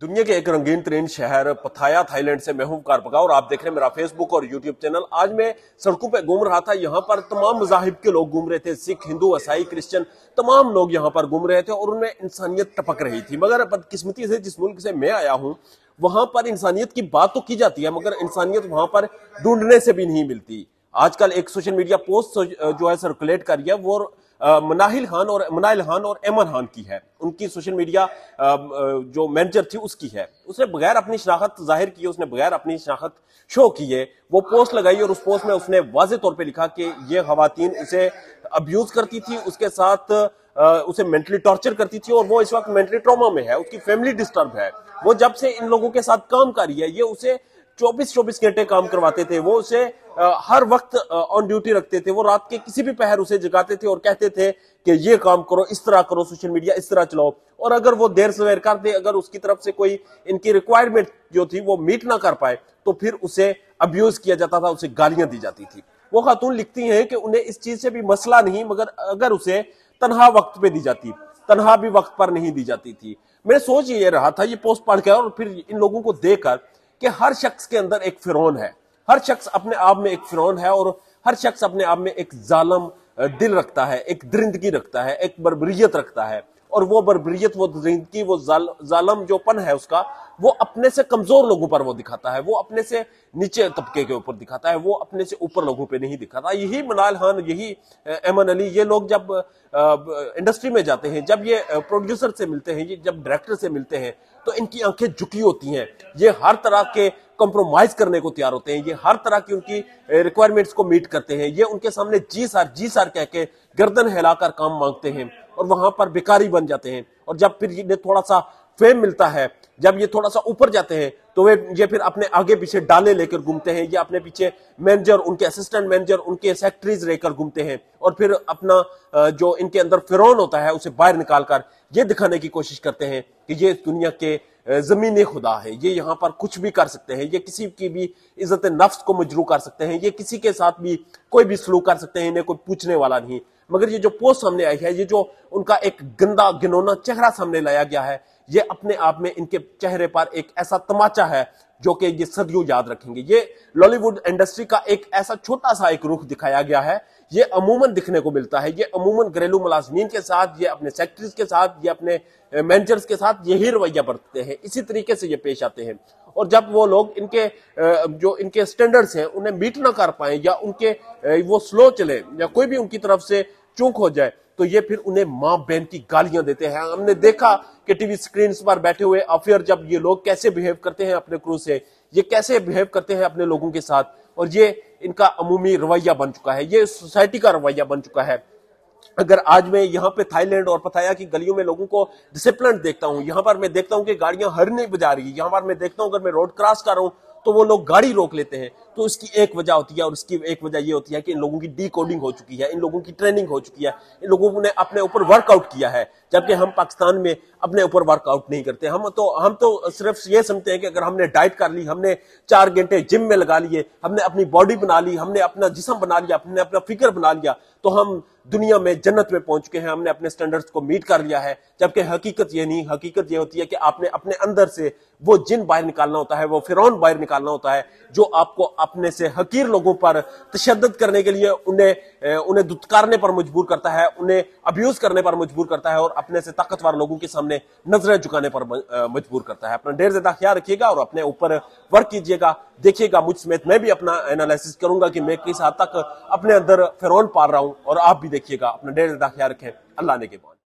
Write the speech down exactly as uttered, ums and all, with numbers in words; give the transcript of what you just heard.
दुनिया के एक रंगीन तरीन शहर पथाया थाईलैंड से मैं हूं कारपगा और आप देख रहे हैं मेरा फेसबुक और यूट्यूब चैनल। आज मैं सड़कों पे घूम रहा था। यहाँ पर तमाम मजाहिब के लोग घूम रहे थे, सिख, हिंदू, ईसाई, क्रिश्चियन, तमाम लोग यहाँ पर घूम रहे थे और उनमें इंसानियत टपक रही थी। मगर बदकिस्मती से जिस मुल्क से मैं आया हूँ वहां पर इंसानियत की बात तो की जाती है मगर इंसानियत वहां पर ढूंढने से भी नहीं मिलती। आजकल एक सोशल मीडिया पोस्ट जो है सर्कुलेट कर रही है वो मनाहिल खान और मनाहिल खान और एमन खान की है। उनकी सोशल मीडिया जो मैनेजर थी उसकी है। उसने बगैर अपनी शनाख्त जाहिर की, उसने बगैर अपनी शनाख्त शो किए वो पोस्ट लगाई और उस पोस्ट में उसने वाज़ेह तौर पे लिखा कि ये खवातीन उसे अब्यूज करती थी, उसके साथ उसे मेंटली टॉर्चर करती थी और वो इस वक्त मेंटली ट्रॉमा में है, उसकी फैमिली डिस्टर्ब है। वो जब से इन लोगों के साथ काम कर रही है ये उसे चौबीस चौबीस घंटे काम करवाते थे, वो उसे हर वक्त ऑन ड्यूटी रखते थे, वो रात के किसी भी पहर उसे जगाते थे और कहते थे कि ये काम करो, इस तरह करो, सोशल मीडिया इस तरह चलाओ। और अगर वो देर सवेर कर दे, अगर उसकी तरफ से कोई इनकी रिक्वायरमेंट जो थी वो मीट ना कर पाए तो फिर उसे अब्यूज किया जाता था, उसे गालियां दी जाती थी। वो खातून लिखती हैं कि उन्हें इस चीज से भी मसला नहीं मगर अगर उसे तनहा वक्त पे दी जाती, तनहा भी वक्त पर नहीं दी जाती थी। मैं सोच ये रहा था ये पोस्ट पढ़ के और फिर इन लोगों को देखकर कि हर शख्स के अंदर एक फिरौन है, हर शख्स अपने आप में एक फिरौन है और हर शख्स अपने आप में एक जालम दिल रखता है, एक दरिंदगी रखता है, एक बर्बरियत रखता है। और वो बर्बरियत, वो दरिंदगी, वो जाल, जालम जो पन है उसका वो अपने से कमजोर लोगों पर वो दिखाता है, वो अपने से नीचे तबके के ऊपर दिखाता है, वो अपने से ऊपर लोगों पे नहीं दिखाता। यही मनाहिल खान, यही एमन अली, ये लोग जब इंडस्ट्री में जाते हैं, जब ये प्रोड्यूसर से मिलते हैं, ये जब डायरेक्टर से मिलते हैं तो इनकी आंखें झुकी होती हैं। ये हर तरह के कॉम्प्रोमाइज करने को तैयार होते हैं, ये हर तरह की उनकी रिक्वायरमेंट्स को मीट करते हैं। ये उनके सामने जी सार जी सार कह के गर्दन हिलाकर काम मांगते हैं और वहां पर बेकारी बन जाते हैं। और जब फिर इन्हें थोड़ा सा फेम मिलता है, जब ये थोड़ा सा ऊपर जाते हैं तो वे ये फिर अपने आगे पीछे डाले लेकर घूमते हैं, ये अपने पीछे मैनेजर, उनके असिस्टेंट मैनेजर, उनके सेक्रेटरीज लेकर घूमते हैं और फिर अपना जो इनके अंदर फिरौन होता है उसे बाहर निकालकर ये दिखाने की कोशिश करते हैं कि ये दुनिया के जमीनी खुदा है, ये यहाँ पर कुछ भी कर सकते हैं, ये किसी की भी इज्जत नफ्स को मजरू कर सकते हैं, ये किसी के साथ भी कोई भी सलूक कर सकते हैं, इन्हें कोई पूछने वाला नहीं। मगर ये जो पोस्ट सामने आई है, ये जो उनका एक गंदा घिनौना चेहरा सामने लाया गया है, ये अपने आप में इनके चेहरे पर एक ऐसा तमाचा है जो कि ये सदियों याद रखेंगे। ये लॉलीवुड इंडस्ट्री का एक ऐसा छोटा सा एक रुख दिखाया गया है, ये अमूमन दिखने को मिलता है। ये अमूमन घरेलू मुलाजमीन के साथ, ये अपने सेक्रेटरीज के साथ, ये अपने मैनेजर्स के साथ यही रवैया बरतते हैं, इसी तरीके से ये पेश आते हैं। और जब वो लोग इनके जो इनके स्टैंडर्ड्स हैं उन्हें मीट ना कर पाए या उनके वो स्लो चले या कोई भी उनकी तरफ से चूक हो जाए तो ये फिर उन्हें मां बहन की गालियां देते हैं। हमने देखा कि टीवी स्क्रीन पर बैठे हुए अफियर जब ये लोग कैसे बिहेव करते हैं अपने क्रू से, ये कैसे बिहेव करते हैं अपने लोगों के साथ, और ये इनका अमूमी रवैया बन चुका है, ये सोसाइटी का रवैया बन चुका है। अगर आज मैं यहाँ पे थाईलैंड और पथाया की गलियों में लोगों को डिसिप्लिन देखता हूँ, यहाँ पर मैं देखता हूँ कि गाड़ियां हर नहीं बजा रही है, यहाँ पर मैं देखता हूँ अगर मैं रोड क्रॉस कर रहा हूँ तो वो लोग गाड़ी रोक लेते हैं, तो इसकी एक वजह होती है और इसकी एक वजह ये होती है कि इन लोगों की डी कोडिंग हो चुकी है, इन लोगों की ट्रेनिंग हो चुकी है, इन लोगों ने अपने ऊपर वर्कआउट किया है। जबकि हम पाकिस्तान में अपने ऊपर वर्कआउट नहीं करते। हम तो हम तो सिर्फ ये समझते हैं कि अगर हमने डाइट कर ली, हमने चार घंटे जिम में लगा लिए, हमने अपनी बॉडी बना ली, हमने अपना जिस्म बना लिया, हमने अपना फिगर बना लिया तो हम दुनिया में जन्नत में पहुंच चुके हैं, हमने अपने स्टैंडर्ड्स को मीट कर लिया है। जबकि हकीकत ये नहीं, हकीकत ये होती है कि आपने अपने अंदर से वो जिन बाहर निकालना होता है, वो फिरौन बाहर निकालना होता है जो आपको अपने से हकीर लोगों पर तशद्दुद करने के लिए उन्हें उन्हें दुत्कारने पर मजबूर करता है, उन्हें अब्यूज करने पर मजबूर करता है और अपने से ताकतवर लोगों के सामने नजरें झुकाने पर मजबूर करता है। अपना ढेर ज्यादा ख्याल रखिएगा और अपने ऊपर वर्क कीजिएगा। देखिएगा मुझ समेत मैं भी अपना एनालिसिस करूंगा कि मैं किस हद तक अपने अंदर फिरौन पाल रहा हूं और आप भी देखिएगा। अपना ढेर ज्यादा ख्याल रखें। अल्लाह ने के बाद।